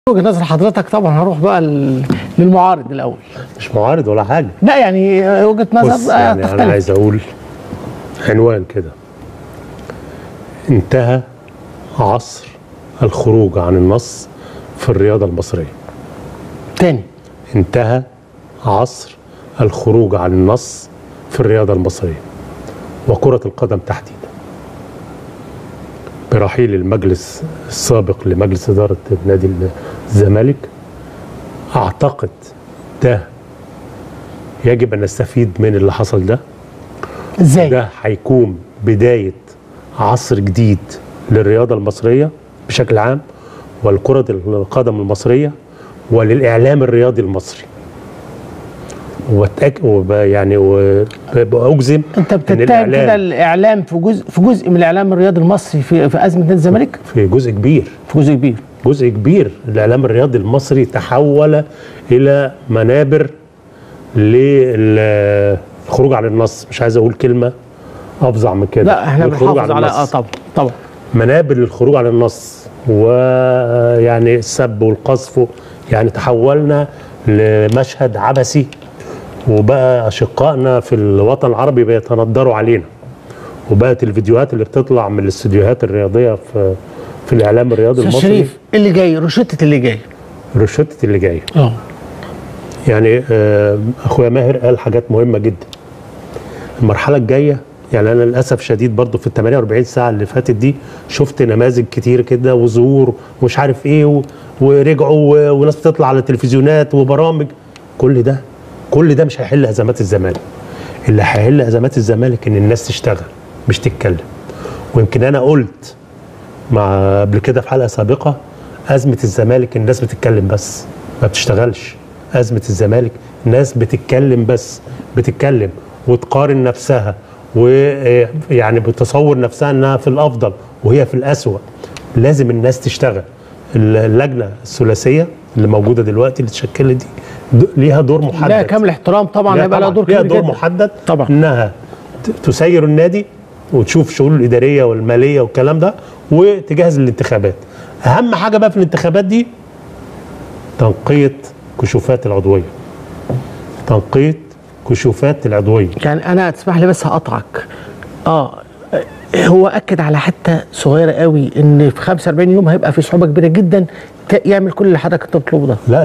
وجهة نظر حضرتك طبعا هروح بقى للمعارض الاول. مش معارض ولا حاجه، لا يعني وجهة نظر يعني تختلف. انا عايز اقول عنوان كده: انتهى عصر الخروج عن النص في الرياضه المصريه. تاني، انتهى عصر الخروج عن النص في الرياضه المصريه وكره القدم تحديدا. برحيل المجلس السابق لمجلس اداره نادي الزمالك، اعتقد ده يجب ان نستفيد من اللي حصل ده. ازاي؟ ده هيكون بدايه عصر جديد للرياضه المصريه بشكل عام، والكره القدم المصريه، وللاعلام الرياضي المصري. يعني واجزم انت بتتهم كده الاعلام في جزء من الاعلام الرياضي المصري في ازمه نادي الزمالك؟ في جزء كبير، جزء كبير. الاعلام الرياضي المصري تحول الى منابر للخروج عن النص. مش عايز اقول كلمه افظع من كده. لا احنا بنحافظ على طبعا منابر للخروج عن النص، ويعني السب والقذف. يعني تحولنا لمشهد عبثي، وبقى اشقائنا في الوطن العربي بيتندروا علينا. وبقت الفيديوهات اللي بتطلع من الاستديوهات الرياضيه في الاعلام الرياضي المصري. شريف، اللي جاي روشته اللي جاي يعني اخويا ماهر قال حاجات مهمه جدا. المرحله الجايه، يعني انا للاسف شديد برضو في ال 48 ساعه اللي فاتت دي شفت نماذج كتير كده وظهور ومش عارف ايه ورجعوا وناس بتطلع على التلفزيونات وبرامج. كل ده مش هيحل ازمات الزمالك. اللي هيحل ازمات الزمالك ان الناس تشتغل مش تتكلم. ويمكن انا قلت قبل كده في حلقه سابقه: ازمه الزمالك الناس بتتكلم بس ما بتشتغلش. ازمه الزمالك الناس بتتكلم بس، بتتكلم وتقارن نفسها، ويعني بتصور نفسها انها في الافضل وهي في الاسوأ. لازم الناس تشتغل. اللجنه الثلاثيه اللي موجوده دلوقتي اللي اتشكلت دي ليها دور محدد. لا كامل احترام طبعا، هيبقى لها دور كبير جدا. ليها دور محدد طبعا، انها تسير النادي وتشوف شؤونه الاداريه والماليه والكلام ده، وتجهز للانتخابات. اهم حاجه بقى في الانتخابات دي تنقيه كشوفات العضويه. يعني انا تسمح لي بس هقطعك. هو اكد على حته صغيره قوي، ان في 45 يوم هيبقى في صعوبه كبيره جدا يعمل كل اللي حضرتك بتطلبه ده. لا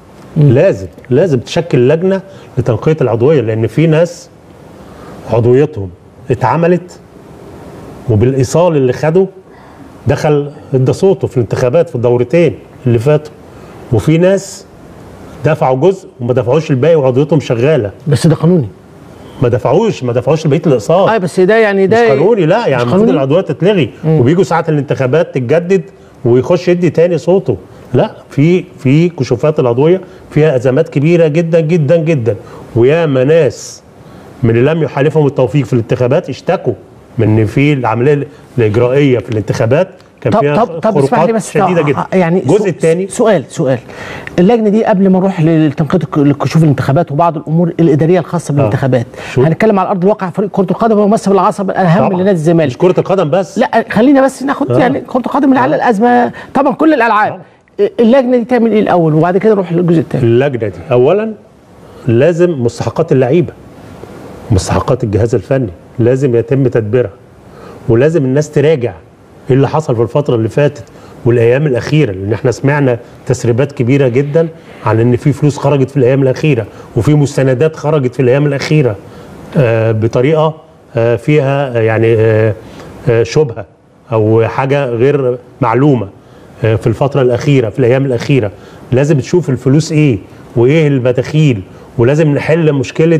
لازم تشكل لجنه لتنقيه العضويه، لان في ناس عضويتهم اتعملت وبالايصال اللي خده دخل ادى صوته في الانتخابات في الدورتين اللي فاتوا، وفي ناس دفعوا جزء وما دفعوش الباقي وعضويتهم شغاله. بس ده قانوني. ما دفعوش لبقيه الاقساط. بس ده يعني ده مش قانوني. لا يعني المفروض العضويات تتلغي وبيجوا ساعه الانتخابات تتجدد ويخش يدي تاني صوته. لا، في كشوفات العضويه فيها ازمات كبيره جدا جدا جدا، وياما ناس من اللي لم يحالفهم التوفيق في الانتخابات اشتكوا من ان في العمليه الاجرائيه في الانتخابات كان فيها خروقات شديده جدا. يعني الجزء الثاني سؤال اللجنه دي قبل ما نروح لتنقيه كشوف الانتخابات وبعض الامور الاداريه الخاصه بالانتخابات، هنتكلم على ارض الواقع. فريق كرة القدم هو ممثل العصب الاهم لنادي الزمالك. مش كرة القدم بس، لا خلينا بس ناخد يعني كرة القدم من على الازمه طبعا كل الالعاب. اللجنه دي تعمل ايه الاول وبعد كده نروح للجزء الثاني؟ اللجنه دي اولا لازم مستحقات اللعيبه، مستحقات الجهاز الفني لازم يتم تدبيرها، ولازم الناس تراجع ايه اللي حصل في الفتره اللي فاتت والايام الاخيره، لان احنا سمعنا تسريبات كبيره جدا عن ان في فلوس خرجت في الايام الاخيره وفي مستندات خرجت في الايام الاخيره بطريقه فيها يعني شبهه او حاجه غير معلومه في الفتره الاخيره في الايام الاخيره. لازم تشوف الفلوس ايه وايه المداخيل، ولازم نحل مشكله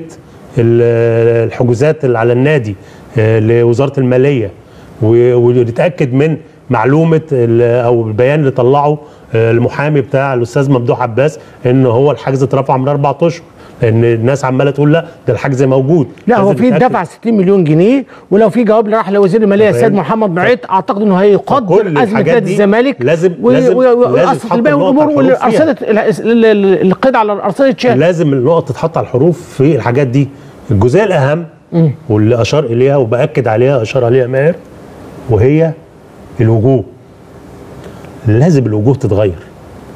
الحجوزات اللي على النادي لوزاره الماليه، ونتاكد من معلومه او البيان اللي طلعه المحامي بتاع الاستاذ ممدوح عباس ان هو الحجز اترفع من 4 اشهر، لان الناس عماله تقول لا ده الحجز موجود. لا هو في دفع 60 مليون جنيه، ولو في جواب راح لوزير الماليه السيد محمد معيط اعتقد انه هيقدر ازمه نادي الزمالك. لازم وقصه الباقي والامور والارصده القيد على الارصده تشال. لازم النقط تتحط على الحروف في الحاجات دي. الجزئيه الاهم واللي اشار اليها وباكد عليها اشار عليها ماهر، وهي الوجوه. لازم الوجوه تتغير.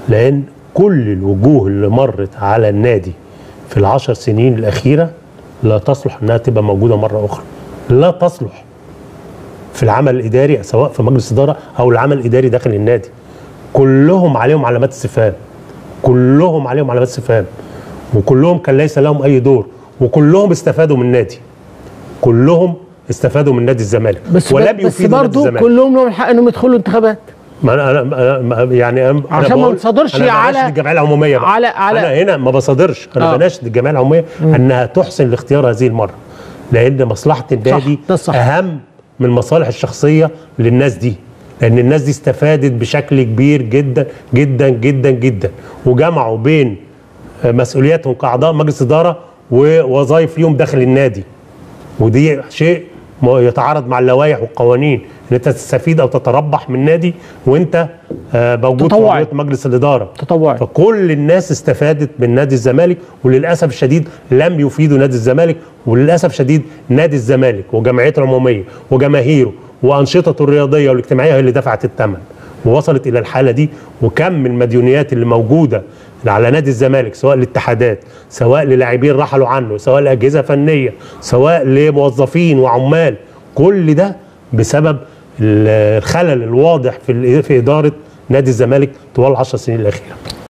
لان كل الوجوه اللي مرت على النادي في ال10 سنين الاخيره لا تصلح انها تبقى موجوده مره اخرى، لا تصلح في العمل الاداري سواء في مجلس اداره او العمل الاداري داخل النادي. كلهم عليهم علامات استفهام، كلهم عليهم علامات استفهام، وكلهم كان ليس لهم اي دور، وكلهم استفادوا من النادي، كلهم استفادوا من نادي الزمالك ولم يفيدوا نادي الزمالك. برضه كلهم لهم الحق انهم يدخلوا انتخابات. ما انا يعني عشان ما نصادرش على الجمعيه العموميه بقى. على انا هنا ما بصادرش، انا بناشد الجمعيه العموميه انها تحسن الاختيار هذه المره، لان مصلحه النادي صح. اهم من المصالح الشخصيه للناس دي، لان الناس دي استفادت بشكل كبير جدا جدا جدا جدا، وجمعوا بين مسؤولياتهم كاعضاء مجلس اداره ووظائف ليهم داخل النادي، ودي شيء يتعارض مع اللوائح والقوانين ان انت تستفيد او تتربح من نادي وانت موجود في مجلس الاداره تطوعي. فكل الناس استفادت من نادي الزمالك، وللاسف الشديد لم يفيدوا نادي الزمالك، وللاسف الشديد نادي الزمالك وجمعيته العموميه وجماهيره وانشطته الرياضيه والاجتماعيه هي اللي دفعت الثمن ووصلت الى الحاله دي. وكم من المديونيات اللي موجوده على نادي الزمالك سواء للاتحادات، سواء للاعبين رحلوا عنه، سواء لاجهزه فنيه، سواء لموظفين وعمال، كل ده بسبب الخلل الواضح في اداره نادي الزمالك طوال 10 سنين الاخيره.